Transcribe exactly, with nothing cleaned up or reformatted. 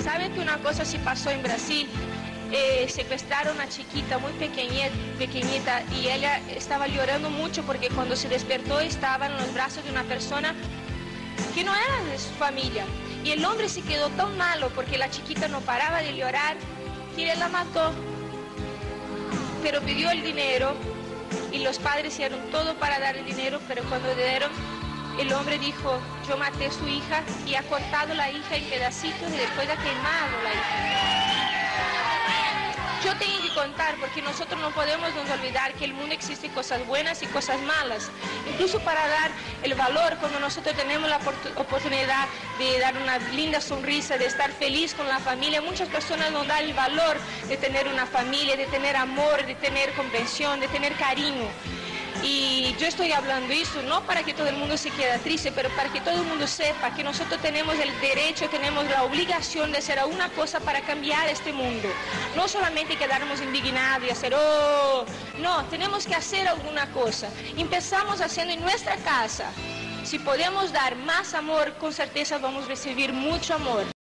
¿Saben que una cosa sí pasó en Brasil? Eh, secuestraron a una chiquita muy pequeñita, pequeñita y ella estaba llorando mucho porque cuando se despertó estaba en los brazos de una persona que no era de su familia. Y el hombre se quedó tan malo porque la chiquita no paraba de llorar que él la mató. Pero pidió el dinero y los padres hicieron todo para dar el dinero, pero cuando le dieron, el hombre dijo, yo maté a su hija y ha cortado la hija en pedacitos y después ha quemado la hija. Yo tengo que contar porque nosotros no podemos nos olvidar que en el mundo existen cosas buenas y cosas malas. Incluso para dar el valor, cuando nosotros tenemos la oportunidad de dar una linda sonrisa, de estar feliz con la familia, muchas personas no dan el valor de tener una familia, de tener amor, de tener comprensión, de tener cariño. Y yo estoy hablando eso no para que todo el mundo se quede triste, pero para que todo el mundo sepa que nosotros tenemos el derecho, tenemos la obligación de hacer alguna cosa para cambiar este mundo. No solamente quedarnos indignados y hacer, oh, no, tenemos que hacer alguna cosa. Empezamos haciendo en nuestra casa. Si podemos dar más amor, con certeza vamos a recibir mucho amor.